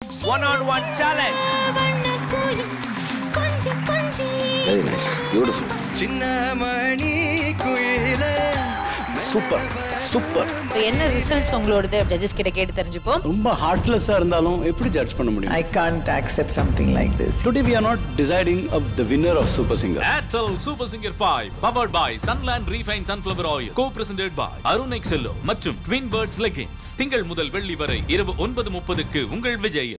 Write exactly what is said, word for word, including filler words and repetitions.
one on one challenge. Very nice, beautiful. Super, super. So என்ன results உங்களோடது judges கிட்ட கேட்டு தெரிஞ்சுப்போம். ரொம்ப ஹார்ட்லெஸ்ஸா இருந்தாலும் எப்படி ஜட்ஜ் பண்ண முடியும்? I can't accept something like this. Today we are not deciding of the winner of Super Singer. Airtel Super Singer five powered by Sunland Refined Sunflower Oil, co-presented by Arun Excello மற்றும் Twin Birds Leggings. திங்கள் முதல் வெள்ளி வரை இரவு ஒன்பது முப்பதுக்கு உங்கள் விஜய்